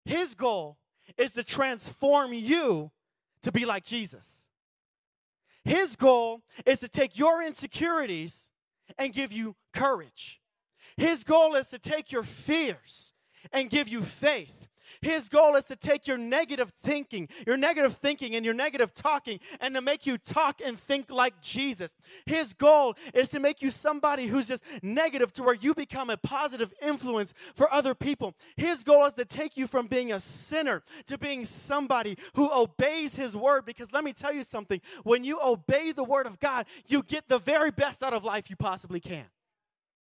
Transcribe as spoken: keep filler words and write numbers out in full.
His goal is to transform you to be like Jesus. His goal is to take your insecurities and give you courage. His goal is to take your fears and give you faith. His goal is to take your negative thinking, your negative thinking and your negative talking, and to make you talk and think like Jesus. His goal is to make you somebody who's just negative to where you become a positive influence for other people. His goal is to take you from being a sinner to being somebody who obeys His word. Because let me tell you something, when you obey the word of God, you get the very best out of life you possibly can.